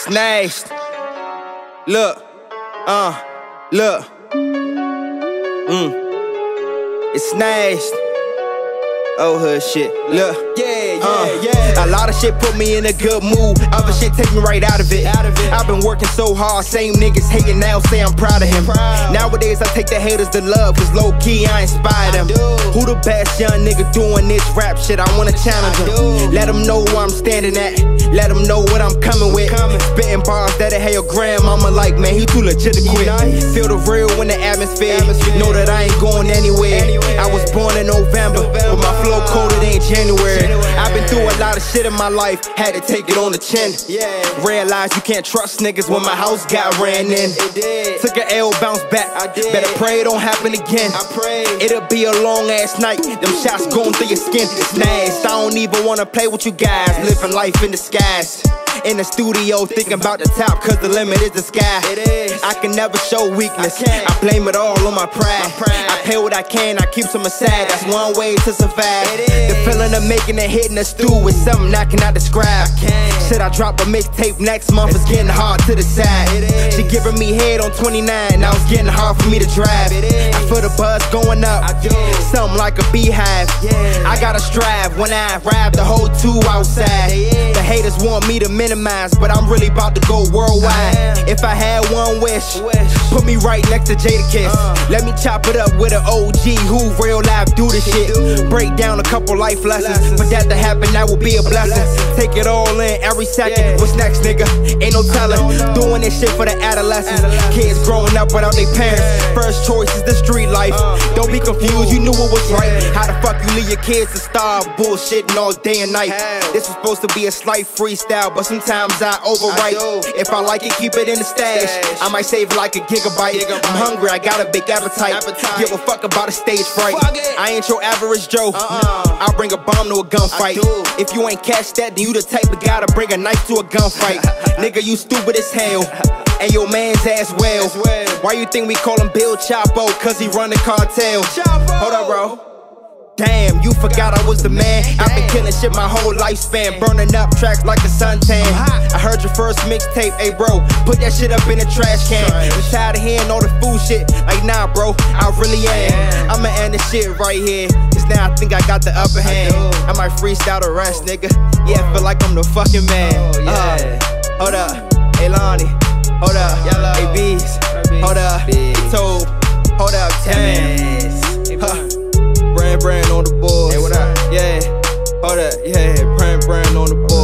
Snatched. Look. Look. It's snatched. Oh, hood shit. Look. A lot of shit put me in a good mood. Other shit take me right out of it. I've been working so hard. Same niggas hating now say I'm proud of him. Nowadays I take the haters to love, cause low key I inspire them. Who the best young nigga doing this rap shit? I wanna challenge him. Let him know where I'm standing at. Let him know what I'm coming with. Spitting bars that hate your grandmama like, man, he too legit to quit. Feel the real in the atmosphere. Know that I ain't going anywhere. I was born in November, but my flow colder than January. I've been through a lot of shit in my life, had to take it on the chin. Realized you can't trust niggas when my house got ran in. Took an L, bounce back. Better pray it don't happen again. It'll be a long ass night. Them shots going through your skin. It's nasty. I don't even wanna play with you guys. Living life in disguise. In the studio thinking about the top, cause the limit is the sky. I can never show weakness, I blame it all on my pride. I pay what I can, I keep some aside, that's one way to survive. The feeling of making a hit in the stew is something I cannot describe. Should I drop a mixtape next month? It's getting hard to decide. She giving me head on 29, now it's getting hard for me to drive. I feel the buzz going up, something like a beehive. I gotta strive when I arrive, the whole two outside. The haters want me to minimize, but I'm really about to go worldwide. If I had one wish, put me right next to Jadakiss. Let me chop it up with an OG who real life do this shit. Break down a couple life lessons. For that to happen, that would be a blessing. Take it all in every second. What's next, nigga? Ain't no telling. Doing this shit for the adolescents. Kids growing up without their parents. First choice is the street life. Don't be confused, you knew what was right. How the fuck you leave your kids to starve? Bullshitting all day and night. This was supposed to be a slight freestyle, but sometimes I overwrite. If I like it, keep it in the stash. I might save like a gigabyte. I'm hungry, I got a big appetite. Give a fuck about a stage fright. I ain't your average Joe. I'll bring a bomb to a gunfight. If you ain't catch that, then you the type of guy to bring a knife to a gunfight. Nigga, you stupid as hell, and your man's ass well. Why you think we call him Bill Chapo? Cause he run the cartel. Hold up, bro. Damn, you forgot I was the man. I've been killing shit my whole lifespan, burning up tracks like a suntan. I heard your first mixtape, hey bro, put that shit up in the trash can. I'm tired of hearing all the fool shit, like nah bro, I really am. I'ma end this shit right here, cause now I think I got the upper hand. I might freestyle the rest, nigga. Yeah, I feel like I'm the fucking man. Hold up, hey Lonnie. Hold up, hey Bees. Hold up, Tobe. Hold up, Taz. Brand on the board. Hey, what up? Yeah, hold up, yeah, brand on the board.